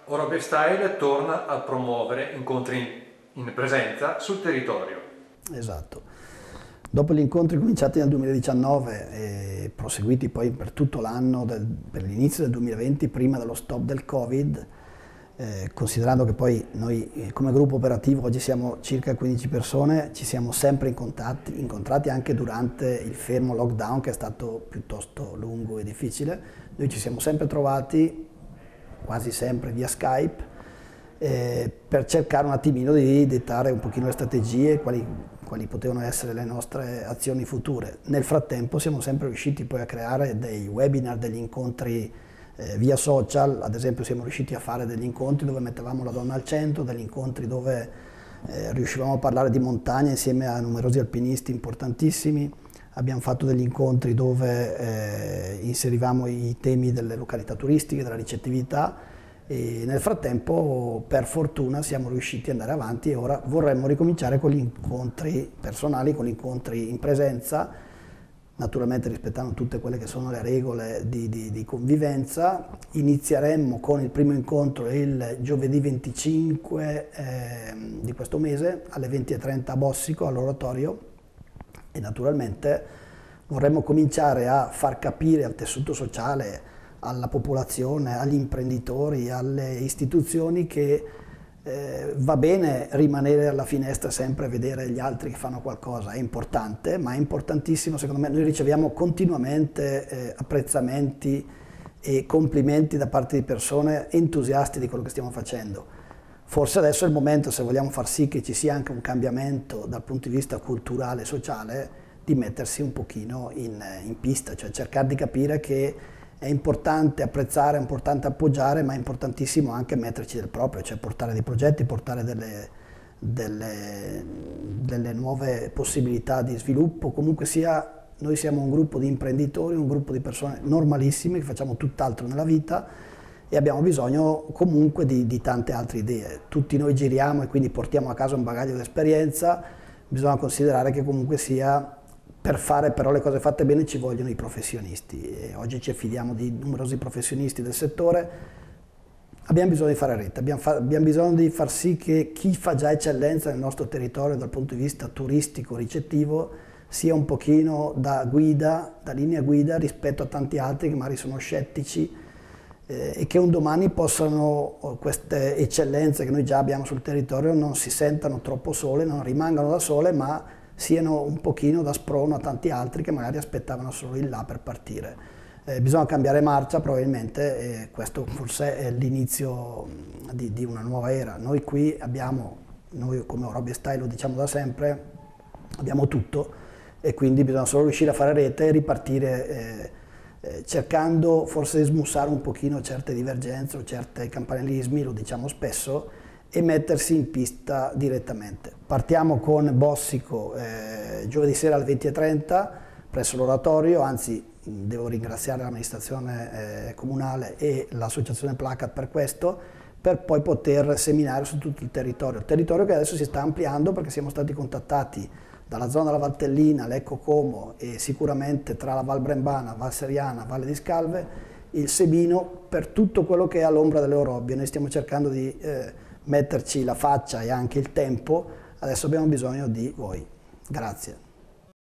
Orobie Style torna a promuovere incontri in presenza sul territorio. Esatto. Dopo gli incontri cominciati nel 2019 e proseguiti poi per tutto l'anno, per l'inizio del 2020, prima dello stop del Covid, considerando che poi noi come gruppo operativo oggi siamo circa 15 persone, ci siamo sempre incontrati anche durante il fermo lockdown, che è stato piuttosto lungo e difficile. Noi ci siamo sempre trovati, quasi sempre via Skype, per cercare un attimino di dettare un pochino le strategie, quali potevano essere le nostre azioni future. Nel frattempo siamo sempre riusciti poi a creare dei webinar, degli incontri via social. Ad esempio siamo riusciti a fare degli incontri dove mettevamo la donna al centro, degli incontri dove riuscivamo a parlare di montagna insieme a numerosi alpinisti importantissimi. Abbiamo fatto degli incontri dove inserivamo i temi delle località turistiche, della ricettività, e nel frattempo per fortuna siamo riusciti ad andare avanti e ora vorremmo ricominciare con gli incontri personali, con gli incontri in presenza, naturalmente rispettando tutte quelle che sono le regole di convivenza. Inizieremmo con il primo incontro il giovedì 25 di questo mese alle 20:30 a Bossico, all'oratorio, e naturalmente vorremmo cominciare a far capire al tessuto sociale, alla popolazione, agli imprenditori, alle istituzioni che va bene rimanere alla finestra sempre a vedere gli altri che fanno qualcosa, è importante, ma è importantissimo secondo me. Noi riceviamo continuamente apprezzamenti e complimenti da parte di persone entusiasti di quello che stiamo facendo. Forse adesso è il momento, se vogliamo far sì che ci sia anche un cambiamento dal punto di vista culturale e sociale, di mettersi un pochino in pista, cioè cercare di capire che è importante apprezzare, è importante appoggiare, ma è importantissimo anche metterci del proprio, cioè portare dei progetti, portare delle nuove possibilità di sviluppo. Comunque sia, noi siamo un gruppo di imprenditori, un gruppo di persone normalissime che facciamo tutt'altro nella vita e abbiamo bisogno comunque di tante altre idee. Tutti noi giriamo e quindi portiamo a casa un bagaglio di esperienza. Bisogna considerare che comunque sia, per fare però le cose fatte bene ci vogliono i professionisti, e oggi ci affidiamo di numerosi professionisti del settore. Abbiamo bisogno di fare rete, abbiamo bisogno di far sì che chi fa già eccellenza nel nostro territorio dal punto di vista turistico, ricettivo, sia un pochino da guida, da linea guida rispetto a tanti altri che magari sono scettici e che un domani possano, queste eccellenze che noi già abbiamo sul territorio, non si sentano troppo sole, non rimangano da sole, ma siano un pochino da sprono a tanti altri che magari aspettavano solo il là per partire. Bisogna cambiare marcia probabilmente, e questo forse è l'inizio di una nuova era. Noi qui abbiamo, noi come Orobie Style lo diciamo da sempre, abbiamo tutto e quindi bisogna solo riuscire a fare rete e ripartire cercando forse di smussare un pochino certe divergenze o certi campanilismi, lo diciamo spesso, e mettersi in pista direttamente. Partiamo con Bossico giovedì sera alle 20:30 presso l'oratorio, anzi devo ringraziare l'amministrazione comunale e l'associazione Placat per questo, per poi poter seminare su tutto il territorio che adesso si sta ampliando perché siamo stati contattati dalla zona della Valtellina, Lecco Como e sicuramente tra la Val Brembana, Val Seriana, Valle di Scalve, il Sebino, per tutto quello che è all'ombra delle Orobbie. Noi stiamo cercando di metterci la faccia e anche il tempo, adesso abbiamo bisogno di voi. Grazie.